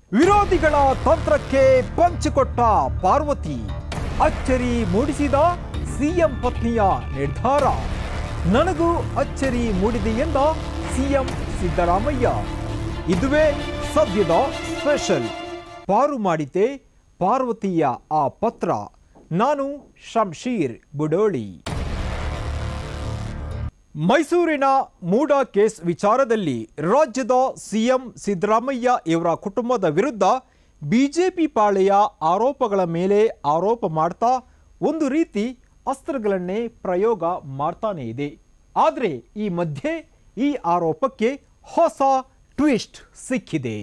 ವಿರೋಧಿಗಳ ತಂತ್ರಕ್ಕೆ ಪಂಚಿಕೊಟ್ಟ ಪಾರ್ವತಿ, ಅಚ್ಚರಿ ಮೂಡಿಸಿದ ಸಿಎಂ ಪತ್ನಿಯ ನಿರ್ಧಾರ. ನನಗೂ ಅಚ್ಚರಿ ಮೂಡಿದೆ ಎಂದ ಸಿಎಂ ಸಿದ್ದರಾಮಯ್ಯ. ಇದುವೇ ಸದ್ಯದ ಸ್ಪೆಷಲ್. ಪಾರು ಮಾಡಿತೆ ಪಾರ್ವತಿಯ ಆ ಪತ್ರ. ನಾನು ಶಂಶೀರ್ ಬುಡೋಳಿ. ಮೈಸೂರಿನ ಮೂಡ ಕೇಸ್ ವಿಚಾರದಲ್ಲಿ ರಾಜ್ಯದ ಸಿಎಂ ಸಿದ್ದರಾಮಯ್ಯ ಇವರ ಕುಟುಂಬದ ವಿರುದ್ಧ ಬಿಜೆಪಿ ಪಾಳೆಯ ಆರೋಪಗಳ ಮೇಲೆ ಆರೋಪ ಮಾಡ್ತಾ ಒಂದು ರೀತಿ ಅಸ್ತ್ರಗಳನ್ನೇ ಪ್ರಯೋಗ ಮಾಡ್ತಾನೇ ಇದೆ. ಆದರೆ ಈ ಮಧ್ಯೆ ಈ ಆರೋಪಕ್ಕೆ ಹೊಸ ಟ್ವಿಸ್ಟ್ ಸಿಕ್ಕಿದೆ.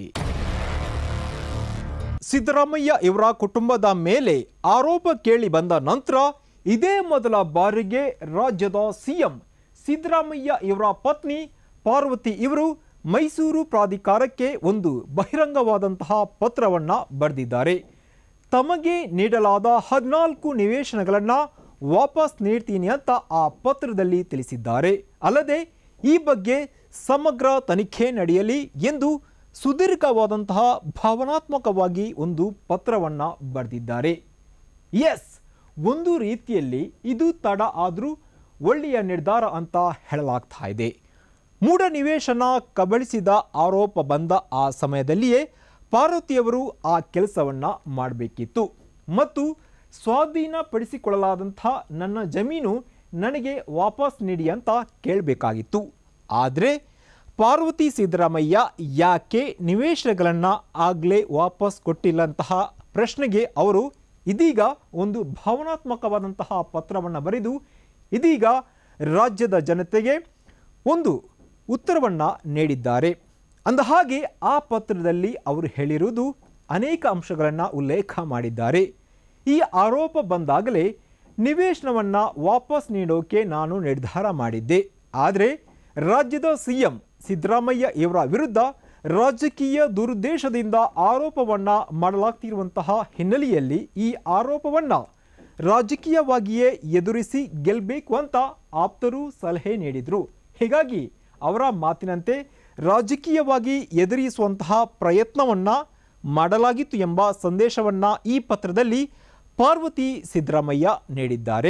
ಸಿದ್ದರಾಮಯ್ಯ ಇವರ ಕುಟುಂಬದ ಮೇಲೆ ಆರೋಪ ಕೇಳಿ ಬಂದ ನಂತರ ಇದೇ ಮೊದಲ ಬಾರಿಗೆ ರಾಜ್ಯದ ಸಿಎಂ ಸಿದ್ದರಾಮಯ್ಯ ಇವರ ಪತ್ನಿ ಪಾರ್ವತಿ ಇವರು ಮೈಸೂರು ಪ್ರಾಧಿಕಾರಕ್ಕೆ ಒಂದು ಬಹಿರಂಗವಾದಂತಹ ಪತ್ರವನ್ನು ಬರೆದಿದ್ದಾರೆ. ತಮಗೆ ನೀಡಲಾದ 14 ನಿವೇಶನಗಳನ್ನು ವಾಪಸ್ ನೀಡ್ತೀನಿ ಅಂತ ಆ ಪತ್ರದಲ್ಲಿ ತಿಳಿಸಿದ್ದಾರೆ. ಅಲ್ಲದೆ ಈ ಬಗ್ಗೆ ಸಮಗ್ರ ತನಿಖೆ ನಡೆಯಲಿ ಎಂದು ಸುದೀರ್ಘವಾದಂತಹ ಭಾವನಾತ್ಮಕವಾಗಿ ಒಂದು ಪತ್ರವನ್ನು ಬರೆದಿದ್ದಾರೆ. ಎಸ್, ಒಂದು ರೀತಿಯಲ್ಲಿ ಇದು ತಡ ಆದರೂ ಒಳ್ಳೆಯ ನಿರ್ಧಾರ ಅಂತ ಹೇಳಲಾಗ್ತಾ ಇದೆ. ಮೂಢ ನಿವೇಶನ ಕಬಳಿಸಿದ ಆರೋಪ ಬಂದ ಆ ಸಮಯದಲ್ಲಿಯೇ ಪಾರ್ವತಿಯವರು ಆ ಕೆಲಸವನ್ನು ಮಾಡಬೇಕಿತ್ತು ಮತ್ತು ಸ್ವಾಧೀನಪಡಿಸಿಕೊಳ್ಳಲಾದಂಥ ನನ್ನ ಜಮೀನು ನನಗೆ ವಾಪಸ್ ನೀಡಿ ಅಂತ ಕೇಳಬೇಕಾಗಿತ್ತು. ಆದರೆ ಪಾರ್ವತಿ ಸಿದ್ದರಾಮಯ್ಯ ಯಾಕೆ ನಿವೇಶನಗಳನ್ನು ಆಗಲೇ ವಾಪಸ್ ಕೊಟ್ಟಿಲ್ಲಂತಹ ಪ್ರಶ್ನೆಗೆ ಅವರು ಇದೀಗ ಒಂದು ಭಾವನಾತ್ಮಕವಾದಂತಹ ಪತ್ರವನ್ನು ಬರೆದು ಇದೀಗ ರಾಜ್ಯದ ಜನತೆಗೆ ಒಂದು ಉತ್ತರವನ್ನು ನೀಡಿದ್ದಾರೆ. ಅಂದಹಾಗೆ ಆ ಪತ್ರದಲ್ಲಿ ಅವರು ಹೇಳಿರುವುದು ಅನೇಕ ಅಂಶಗಳನ್ನು ಉಲ್ಲೇಖ ಮಾಡಿದ್ದಾರೆ. ಈ ಆರೋಪ ಬಂದಾಗಲೇ ನಿವೇಶನವನ್ನು ವಾಪಸ್ ನೀಡೋಕೆ ನಾನು ನಿರ್ಧಾರ ಮಾಡಿದ್ದೆ. ಆದರೆ ರಾಜ್ಯದ ಸಿಎಂ ಸಿದ್ದರಾಮಯ್ಯ ಇವರ ವಿರುದ್ಧ ರಾಜಕೀಯ ದುರುದ್ದೇಶದಿಂದ ಆರೋಪವನ್ನು ಮಾಡಲಾಗ್ತಿರುವಂತಹ ಹಿನ್ನೆಲೆಯಲ್ಲಿ ಈ ಆರೋಪವನ್ನು ರಾಜಕೀಯವಾಗಿಯೇ ಎದುರಿಸಿ ಗೆಲ್ಲಬೇಕು ಅಂತ ಆಪ್ತರು ಸಲಹೆ ನೀಡಿದರು. ಹೀಗಾಗಿ ಅವರ ಮಾತಿನಂತೆ ರಾಜಕೀಯವಾಗಿ ಎದುರಿಸುವಂತಹ ಪ್ರಯತ್ನವನ್ನು ಮಾಡಲಾಗಿತ್ತು ಎಂಬ ಸಂದೇಶವನ್ನು ಈ ಪತ್ರದಲ್ಲಿ ಪಾರ್ವತಿ ಸಿದ್ದರಾಮಯ್ಯ ನೀಡಿದ್ದಾರೆ.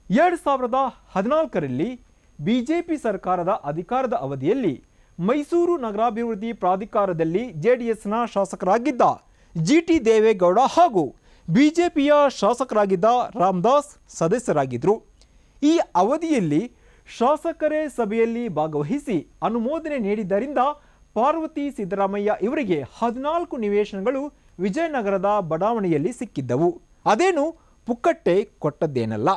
2014ರಲ್ಲಿ ಬಿಜೆಪಿ ಸರ್ಕಾರದ ಅಧಿಕಾರದ ಅವಧಿಯಲ್ಲಿ ಮೈಸೂರು ನಗರಾಭಿವೃದ್ಧಿ ಪ್ರಾಧಿಕಾರದಲ್ಲಿ ಜೆಡಿಎಸ್ನ ಶಾಸಕರಾಗಿದ್ದ ಜಿಟಿ ದೇವೇಗೌಡ ಹಾಗೂ ಬಿಜೆಪಿಯ ಶಾಸಕರಾಗಿದ್ದ ರಾಮದಾಸ್ ಸದಸ್ಯರಾಗಿದ್ದರು. ಈ ಅವಧಿಯಲ್ಲಿ ಶಾಸಕರೇ ಸಭೆಯಲ್ಲಿ ಭಾಗವಹಿಸಿ ಅನುಮೋದನೆ ನೀಡಿದ್ದರಿಂದ ಪಾರ್ವತಿ ಸಿದ್ದರಾಮಯ್ಯ ಇವರಿಗೆ 14 ನಿವೇಶನಗಳು ವಿಜಯನಗರದ ಬಡಾವಣೆಯಲ್ಲಿ ಸಿಕ್ಕಿದ್ದವು. ಅದೇನು ಪುಕ್ಕಟ್ಟೆ ಕೊಟ್ಟದ್ದೇನಲ್ಲ.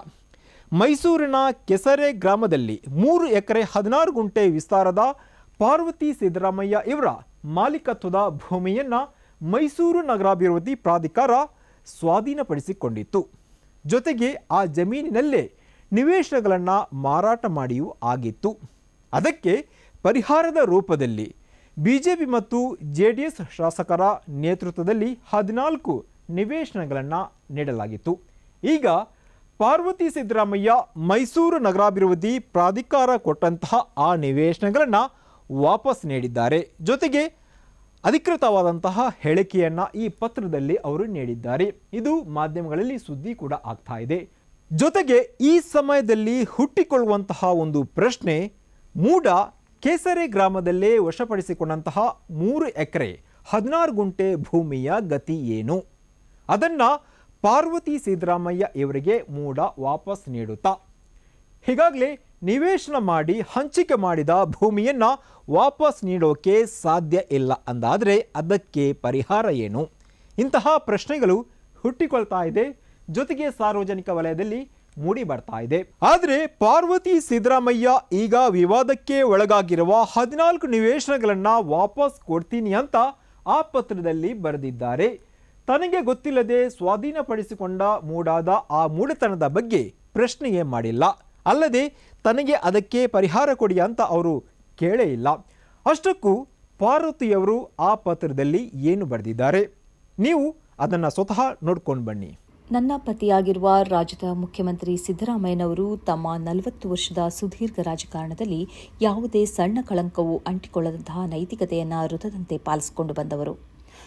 ಮೈಸೂರಿನ ಕೆಸರೆ ಗ್ರಾಮದಲ್ಲಿ 3 ಎಕರೆ 16 ಗುಂಟೆ ವಿಸ್ತಾರದ ಪಾರ್ವತಿ ಸಿದ್ದರಾಮಯ್ಯ ಇವರ ಮಾಲೀಕತ್ವದ ಭೂಮಿಯನ್ನು ಮೈಸೂರು ನಗರಾಭಿವೃದ್ಧಿ ಪ್ರಾಧಿಕಾರ ಸ್ವಾಧೀನಪಡಿಸಿಕೊಂಡಿತ್ತು. ಜೊತೆಗೆ ಆ ಜಮೀನಿನಲ್ಲೇ ನಿವೇಶನಗಳನ್ನು ಮಾರಾಟ ಮಾಡಿಯೂ ಆಗಿತ್ತು. ಅದಕ್ಕೆ ಪರಿಹಾರದ ರೂಪದಲ್ಲಿ ಬಿಜೆಪಿ ಮತ್ತು ಜೆಡಿಎಸ್ ಶಾಸಕರ ನೇತೃತ್ವದಲ್ಲಿ 14 ನಿವೇಶನಗಳನ್ನು ನೀಡಲಾಗಿತ್ತು. ಈಗ ಪಾರ್ವತಿ ಸಿದ್ದರಾಮಯ್ಯ ಮೈಸೂರು ನಗರಾಭಿವೃದ್ಧಿ ಪ್ರಾಧಿಕಾರ ಕೊಟ್ಟಂತಹ ಆ ನಿವೇಶನಗಳನ್ನು ವಾಪಸ್ ನೀಡಿದ್ದಾರೆ. ಜೊತೆಗೆ ಅಧಿಕೃತವಾದಂತಹ ಹೇಳಿಕೆಯನ್ನು ಈ ಪತ್ರದಲ್ಲಿ ಅವರು ನೀಡಿದ್ದಾರೆ. ಇದು ಮಾಧ್ಯಮಗಳಲ್ಲಿ ಸುದ್ದಿ ಕೂಡ ಆಗ್ತಾ ಇದೆ. ಜೊತೆಗೆ ಈ ಸಮಯದಲ್ಲಿ ಹುಟ್ಟಿಕೊಳ್ಳುವಂತಹ ಒಂದು ಪ್ರಶ್ನೆ, ಮೂಡ ಕೆಸರೆ ಗ್ರಾಮದಲ್ಲೇ ವಶಪಡಿಸಿಕೊಂಡಂತಹ 3 ಎಕರೆ 16 ಗುಂಟೆ ಭೂಮಿಯ ಗತಿ ಏನು? ಅದನ್ನು ಪಾರ್ವತಿ ಸಿದ್ದರಾಮಯ್ಯ ಇವರಿಗೆ ಮೂಡ ವಾಪಸ್ ನೀಡುತ್ತಾ? ಹೀಗಾಗಲೇ ನಿವೇಶನ ಮಾಡಿ ಹಂಚಿಕೆ ಮಾಡಿದ ಭೂಮಿಯನ್ನು ವಾಪಸ್ ನೀಡೋಕೆ ಸಾಧ್ಯ ಇಲ್ಲ ಅಂದಾದರೆ ಅದಕ್ಕೆ ಪರಿಹಾರ ಏನು? ಇಂತಹ ಪ್ರಶ್ನೆಗಳು ಹುಟ್ಟಿಕೊಳ್ತಾ ಇದೆ. ಜೊತೆಗೆ ಸಾರ್ವಜನಿಕ ವಲಯದಲ್ಲಿ ಮೂಡಿ ಬರ್ತಾ ಇದೆ. ಆದರೆ ಪಾರ್ವತಿ ಸಿದ್ದರಾಮಯ್ಯ ಈಗ ವಿವಾದಕ್ಕೆ ಒಳಗಾಗಿರುವ 14 ನಿವೇಶನಗಳನ್ನು ವಾಪಸ್ ಕೊಡ್ತೀನಿ ಅಂತ ಆ ಪತ್ರದಲ್ಲಿ ಬರೆದಿದ್ದಾರೆ. ತನಗೆ ಗೊತ್ತಿಲ್ಲದೆ ಸ್ವಾಧೀನಪಡಿಸಿಕೊಂಡ ಮೂಡಾದ ಆ ಮೂಡತನದ ಬಗ್ಗೆ ಪ್ರಶ್ನೆಯೇ ಮಾಡಿಲ್ಲ. ಅಲ್ಲದೆ ತನಗೆ ಅದಕ್ಕೆ ಪರಿಹಾರ ಕೊಡಿ ಅಂತ ಅವರು ಕೇಳೇ ಇಲ್ಲ. ಅಷ್ಟಕ್ಕೂ ಪಾರ್ವತಿಯವರು ಆ ಪತ್ರದಲ್ಲಿ ಏನು ಬರೆದಿದ್ದಾರೆ ನೀವು ಅದನ್ನು ಸ್ವತಃ ನೋಡ್ಕೊಂಡು ಬನ್ನಿ. ನನ್ನ ಪತಿಯಾಗಿರುವ ರಾಜ್ಯದ ಮುಖ್ಯಮಂತ್ರಿ ಸಿದ್ದರಾಮಯ್ಯನವರು ತಮ್ಮ 40 ವರ್ಷದ ಸುದೀರ್ಘ ರಾಜಕಾರಣದಲ್ಲಿ ಯಾವುದೇ ಸಣ್ಣ ಕಳಂಕವೂ ಅಂಟಿಕೊಳ್ಳದಂತಹ ನೈತಿಕತೆಯನ್ನು ವೃತ್ತದಂತೆ ಪಾಲಿಸಿಕೊಂಡು ಬಂದವರು.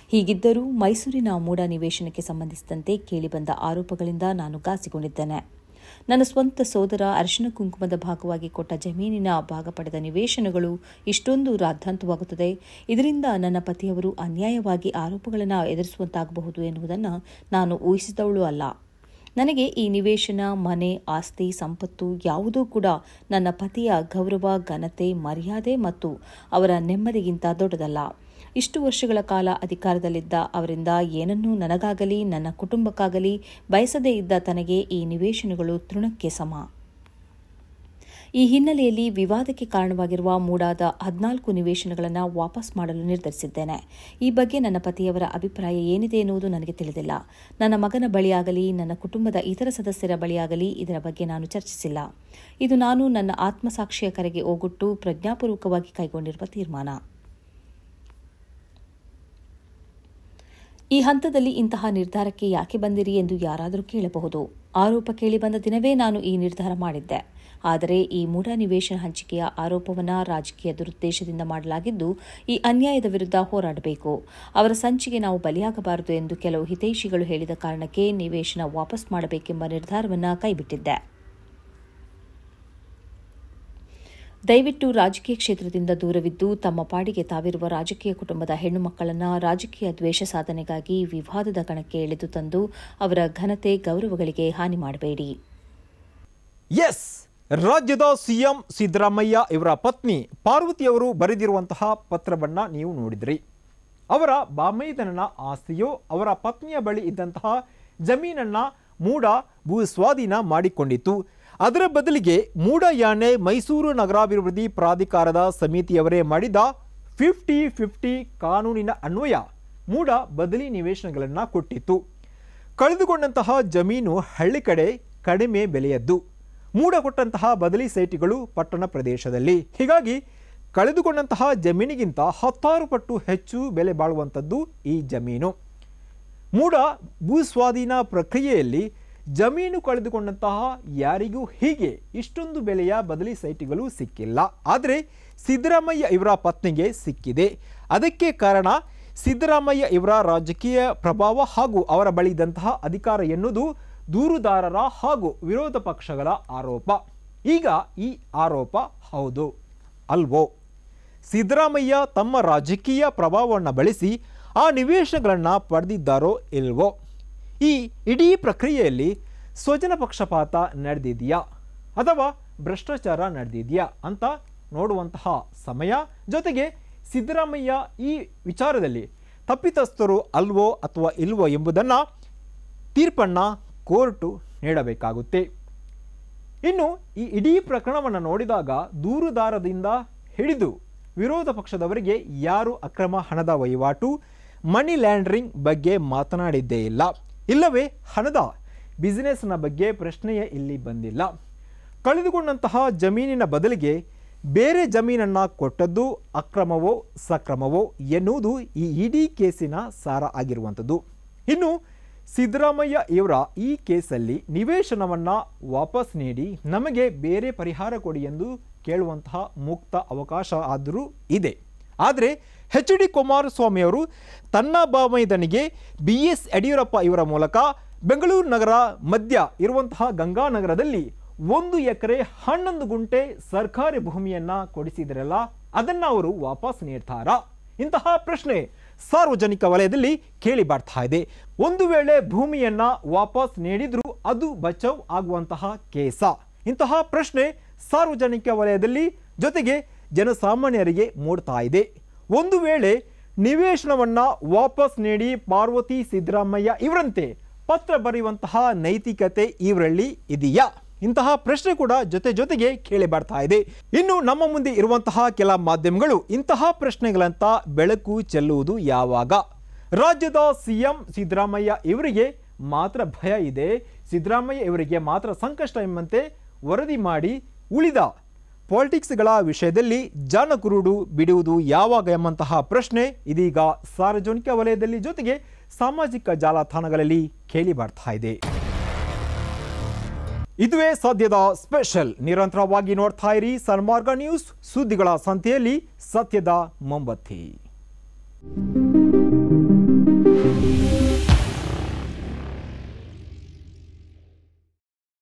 ಹೀಗಿದ್ದರೂ ಮೈಸೂರಿನ ಮೂಡ ನಿವೇಶನಕ್ಕೆ ಸಂಬಂಧಿಸಿದಂತೆ ಕೇಳಿಬಂದ ಆರೋಪಗಳಿಂದ ನಾನು ಗಾಸಿಗೊಂಡಿದ್ದೇನೆ. ನನ್ನ ಸ್ವಂತ ಸೋದರ ಅರಿಶಿನ ಕುಂಕುಮದ ಭಾಗವಾಗಿ ಕೊಟ್ಟ ಜಮೀನಿನ ಭಾಗ ಪಡೆದ ನಿವೇಶನಗಳು ಇಷ್ಟೊಂದು ರಾದ್ಧಾಂತವಾಗುತ್ತದೆ. ಇದರಿಂದ ನನ್ನ ಪತಿಯವರು ಅನ್ಯಾಯವಾಗಿ ಆರೋಪಗಳನ್ನು ಎದುರಿಸುವಂತಾಗಬಹುದು ಎನ್ನುವುದನ್ನು ನಾನು ಊಹಿಸಿದವಳು ಅಲ್ಲ. ನನಗೆ ಈ ನಿವೇಶನ, ಮನೆ, ಆಸ್ತಿ, ಸಂಪತ್ತು ಯಾವುದೂ ಕೂಡ ನನ್ನ ಪತಿಯ ಗೌರವ, ಘನತೆ, ಮರ್ಯಾದೆ ಮತ್ತು ಅವರ ನೆಮ್ಮದಿಗಿಂತ ದೊಡ್ಡದಲ್ಲ. ಇಷ್ಟು ವರ್ಷಗಳ ಕಾಲ ಅಧಿಕಾರದಲ್ಲಿದ್ದ ಅವರಿಂದ ಏನನ್ನೂ ನನಗಾಗಲಿ ನನ್ನ ಕುಟುಂಬಕ್ಕಾಗಲಿ ಬಯಸದೇ ಇದ್ದ ತನಗೆ ಈ ನಿವೇಶನಗಳು ತೃಣಕ್ಕೆ ಸಮ. ಈ ಹಿನ್ನೆಲೆಯಲ್ಲಿ ವಿವಾದಕ್ಕೆ ಕಾರಣವಾಗಿರುವ ಮೂಡಾದ 14 ನಿವೇಶನಗಳನ್ನು ವಾಪಸ್ ಮಾಡಲು ನಿರ್ಧರಿಸಿದ್ದೇನೆ. ಈ ಬಗ್ಗೆ ನನ್ನ ಪತಿಯವರ ಅಭಿಪ್ರಾಯ ಏನಿದೆ ಎನ್ನುವುದು ನನಗೆ ತಿಳಿದಿಲ್ಲ. ನನ್ನ ಮಗನ ಬಳಿಯಾಗಲಿ ನನ್ನ ಕುಟುಂಬದ ಇತರ ಸದಸ್ಯರ ಬಳಿಯಾಗಲಿ ಇದರ ಬಗ್ಗೆ ನಾನು ಚರ್ಚಿಸಿಲ್ಲ. ಇದು ನಾನು ನನ್ನ ಆತ್ಮಸಾಕ್ಷಿಯ ಕರೆಗೆ ಓಗೊಟ್ಟು ಪ್ರಜ್ಞಾಪೂರ್ವಕವಾಗಿ ಕೈಗೊಂಡಿರುವ ತೀರ್ಮಾನ. ಈ ಹಂತದಲ್ಲಿ ಇಂತಹ ನಿರ್ಧಾರಕ್ಕೆ ಯಾಕೆ ಬಂದಿರಿ ಎಂದು ಯಾರಾದರೂ ಕೇಳಬಹುದು. ಆರೋಪ ಕೇಳಿಬಂದ ದಿನವೇ ನಾನು ಈ ನಿರ್ಧಾರ ಮಾಡಿದ್ದೆ. ಆದರೆ ಈ ಮೂಡ ನಿವೇಶನ ಹಂಚಿಕೆಯ ಆರೋಪವನ್ನು ರಾಜಕೀಯ ದುರುದ್ದೇಶದಿಂದ ಮಾಡಲಾಗಿದ್ದು, ಈ ಅನ್ಯಾಯದ ವಿರುದ್ಧ ಹೋರಾಡಬೇಕು, ಅವರ ಸಂಚಿಗೆ ನಾವು ಬಲಿಯಾಗಬಾರದು ಎಂದು ಕೆಲವು ಹಿತೈಷಿಗಳು ಹೇಳಿದ ಕಾರಣಕ್ಕೆ ನಿವೇಶನ ವಾಪಸ್ ಮಾಡಬೇಕೆಂಬ ನಿರ್ಧಾರವನ್ನು ಕೈಬಿಟ್ಟಿದ್ದೆ. ದಯವಿಟ್ಟು ರಾಜಕೀಯ ಕ್ಷೇತ್ರದಿಂದ ದೂರವಿದ್ದು ತಮ್ಮ ಪಾಡಿಗೆ ತಾವಿರುವ ರಾಜಕೀಯ ಕುಟುಂಬದ ಹೆಣ್ಣು ಮಕ್ಕಳನ್ನು ರಾಜಕೀಯ ದ್ವೇಷ ಸಾಧನೆಗಾಗಿ ವಿವಾದದ ಕಣಕ್ಕೆ ಎಳೆದು ತಂದು ಅವರ ಘನತೆ, ಗೌರವಗಳಿಗೆ ಹಾನಿ ಮಾಡಬೇಡಿ. ಎಸ್, ರಾಜ್ಯದ ಸಿಎಂ ಸಿದ್ದರಾಮಯ್ಯ ಇವರ ಪತ್ನಿ ಪಾರ್ವತಿಯವರು ಬರೆದಿರುವಂತಹ ಪತ್ರವನ್ನು ನೀವು ನೋಡಿದ್ರಿ. ಅವರ ಬಾಮೈದನನ ಆಸ್ತಿಯು ಅವರ ಪತ್ನಿಯ ಬಳಿ ಇದ್ದಂತಹ ಜಮೀನನ್ನ ಮೂಡ ಭೂ ಸ್ವಾಧೀನ ಮಾಡಿಕೊಂಡಿತ್ತು. ಅದರ ಬದಲಿಗೆ ಮೂಡ ಯಾನೆ ಮೈಸೂರು ನಗರಾಭಿವೃದ್ಧಿ ಪ್ರಾಧಿಕಾರದ ಸಮಿತಿಯವರೇ ಮಾಡಿದ 50-50 ಕಾನೂನಿನ ಅನ್ವಯ ಮೂಡ ಬದಲಿ ನಿವೇಶನಗಳನ್ನು ಕೊಟ್ಟಿತ್ತು. ಕಳೆದುಕೊಂಡಂತಹ ಜಮೀನು ಹಳ್ಳಿ ಕಡೆ ಕಡಿಮೆ ಬೆಲೆಯದ್ದು. ಮೂಡ ಕೊಟ್ಟಂತಹ ಬದಲಿ ಸೈಟ್ಗಳು ಪಟ್ಟಣ ಪ್ರದೇಶದಲ್ಲಿ. ಹೀಗಾಗಿ ಕಳೆದುಕೊಂಡಂತಹ ಜಮೀನಿಗಿಂತ 10 ಪಟ್ಟು ಹೆಚ್ಚು ಬೆಲೆ ಬಾಳುವಂಥದ್ದು ಈ ಜಮೀನು. ಮೂಡ ಭೂಸ್ವಾಧೀನ ಪ್ರಕ್ರಿಯೆಯಲ್ಲಿ ಜಮೀನು ಕಳೆದುಕೊಂಡಂತಹ ಯಾರಿಗೂ ಹೀಗೆ ಇಷ್ಟೊಂದು ಬೆಲೆಯ ಬದಲಿ ಸೈಟ್ಗಳು ಸಿಕ್ಕಿಲ್ಲ. ಆದರೆ ಸಿದ್ದರಾಮಯ್ಯ ಇವರ ಪತ್ನಿಗೆ ಸಿಕ್ಕಿದೆ. ಅದಕ್ಕೆ ಕಾರಣ ಸಿದ್ದರಾಮಯ್ಯ ಇವರ ರಾಜಕೀಯ ಪ್ರಭಾವ ಹಾಗೂ ಅವರ ಬಳಿ ಇದ್ದಂತಹ ಅಧಿಕಾರ ಎನ್ನುವುದು ದೂರುದಾರರ ಹಾಗೂ ವಿರೋಧ ಪಕ್ಷಗಳ ಆರೋಪ. ಈಗ ಈ ಆರೋಪ ಹೌದು ಅಲ್ವೋ? ಸಿದ್ದರಾಮಯ್ಯ ತಮ್ಮ ರಾಜಕೀಯ ಪ್ರಭಾವವನ್ನು ಬಳಸಿ ಆ ನಿವೇಶನಗಳನ್ನು ಪಡೆದಿದ್ದಾರೋ ಇಲ್ವೋ? ಈ ಇಡೀ ಪ್ರಕ್ರಿಯೆಯಲ್ಲಿ ಸ್ವಜನ ಪಕ್ಷಪಾತ ನಡೆದಿದೆಯಾ ಅಥವಾ ಭ್ರಷ್ಟಾಚಾರ ನಡೆದಿದೆಯಾ ಅಂತ ನೋಡುವಂತಹ ಸಮಯ. ಜೊತೆಗೆ ಸಿದ್ದರಾಮಯ್ಯ ಈ ವಿಚಾರದಲ್ಲಿ ತಪ್ಪಿತಸ್ಥರು ಅಲ್ವೋ ಅಥವಾ ಇಲ್ವೋ ಎಂಬುದನ್ನು ತೀರ್ಪನ್ನು ಕೋರ್ಟು ನೀಡಬೇಕಾಗುತ್ತೆ. ಇನ್ನು ಈ ಇಡೀ ಪ್ರಕರಣವನ್ನು ನೋಡಿದಾಗ ದೂರುದಾರದಿಂದ ಹಿಡಿದು ವಿರೋಧ ಪಕ್ಷದವರಿಗೆ ಯಾರು ಅಕ್ರಮ ಹಣದ ವಹಿವಾಟು, ಮನಿ ಲ್ಯಾಂಡ್ರಿಂಗ್ ಬಗ್ಗೆ ಮಾತನಾಡಿದ್ದೇ ಇಲ್ಲ. ಇಲ್ಲವೇ ಹಣದ ಬಿಸಿನೆಸ್ನ ಬಗ್ಗೆ ಪ್ರಶ್ನೆಯೇ ಇಲ್ಲಿ ಬಂದಿಲ್ಲ. ಕಳೆದುಕೊಂಡಂತಹ ಜಮೀನಿನ ಬದಲಿಗೆ ಬೇರೆ ಜಮೀನನ್ನು ಕೊಟ್ಟದ್ದು ಅಕ್ರಮವೋ ಸಕ್ರಮವೋ ಎನ್ನುವುದು ಈ ಇಡೀ ಕೇಸಿನ ಸಾರ ಆಗಿರುವಂಥದ್ದು. ಇನ್ನು ಸಿದ್ದರಾಮಯ್ಯ ಇವರ ಈ ಕೇಸಲ್ಲಿ ನಿವೇಶನವನ್ನು ವಾಪಸ್ ನೀಡಿ ನಮಗೆ ಬೇರೆ ಪರಿಹಾರ ಕೊಡಿ ಎಂದು ಕೇಳುವಂತಹ ಮುಕ್ತ ಅವಕಾಶ ಆದರೂ ಇದೆ. ಆದರೆ ಎಚ್ ಡಿ ಕುಮಾರಸ್ವಾಮಿ ಅವರು ತನ್ನ ಬಾಮೈದನಿಗೆ BS ಯಡಿಯೂರಪ್ಪ ಇವರ ಮೂಲಕ ಬೆಂಗಳೂರು ನಗರ ಮಧ್ಯ ಇರುವಂತಹ ಗಂಗಾನಗರದಲ್ಲಿ 1 ಎಕರೆ 11 ಗುಂಟೆ ಸರ್ಕಾರಿ ಭೂಮಿಯನ್ನು ಕೊಡಿಸಿದ್ರಲ್ಲ, ಅದನ್ನು ಅವರು ವಾಪಸ್ ನೀಡ್ತಾರಾ? ಇಂತಹ ಪ್ರಶ್ನೆ ಸಾರ್ವಜನಿಕ ವಲಯದಲ್ಲಿ ಕೇಳಿ ಬರ್ತಾ ಇದೆ. ಒಂದು ವೇಳೆ ಭೂಮಿಯನ್ನು ವಾಪಸ್ ನೀಡಿದ್ರೂ ಅದು ಬಚಾವ್ ಆಗುವಂತಹ ಕೇಸ? ಇಂತಹ ಪ್ರಶ್ನೆ ಸಾರ್ವಜನಿಕ ವಲಯದಲ್ಲಿ ಜೊತೆಗೆ ಜನಸಾಮಾನ್ಯರಿಗೆ ಮೂಡ್ತಾ ಇದೆ. ಒಂದು ವೇಳೆ ನಿವೇಶನವನ್ನು ವಾಪಸ್ ನೀಡಿ ಪಾರ್ವತಿ ಸಿದ್ದರಾಮಯ್ಯ ಇವರಂತೆ ಪತ್ರ ಬರೆಯುವಂತಹ ನೈತಿಕತೆ ಇವರಲ್ಲಿ ಇದೆಯಾ? ಇಂತಹ ಪ್ರಶ್ನೆ ಕೂಡ ಜೊತೆಗೆ ಕೇಳಿ ಬರ್ತಾ ಇದೆ. ಇನ್ನು ನಮ್ಮ ಮುಂದೆ ಇರುವಂತಹ ಕೆಲ ಮಾಧ್ಯಮಗಳು ಇಂತಹ ಪ್ರಶ್ನೆಗಳಂತ ಬೆಳಕು ಚೆಲ್ಲುವುದು ಯಾವಾಗ? ರಾಜ್ಯದ ಸಿಎಂ ಸಿದ್ದರಾಮಯ್ಯ ಇವರಿಗೆ ಮಾತ್ರ ಭಯ ಇದೆ, ಸಿದ್ದರಾಮಯ್ಯ ಇವರಿಗೆ ಮಾತ್ರ ಸಂಕಷ್ಟ ಎಂಬಂತೆ ವರದಿ ಮಾಡಿ ಉಳಿದ ಪಾಲಿಟಿಕ್ಸ್ಗಳ ವಿಷಯದಲ್ಲಿ ಜಾನಕುರುಡು ಬಿಡುವುದು ಯಾವಾಗ ಎಂಬಂತಹ ಪ್ರಶ್ನೆ ಇದೀಗ ಸಾರ್ವಜನಿಕ ವಲಯದಲ್ಲಿ ಜೊತೆಗೆ ಸಾಮಾಜಿಕ ಜಾಲತಾಣಗಳಲ್ಲಿ ಕೇಳಿ ಬರ್ತಾ ಇದೆ. ಇದುವೇ ಸದ್ಯದ ಸ್ಪೆಷಲ್. ನಿರಂತರವಾಗಿ ನೋಡ್ತಾ ಇರಿ ಸನ್ಮಾರ್ಗ ನ್ಯೂಸ್, ಸುದ್ದಿಗಳ ಸಂತೆಯಲ್ಲಿ ಸತ್ಯದ ಮೊಂಬತ್ತಿ.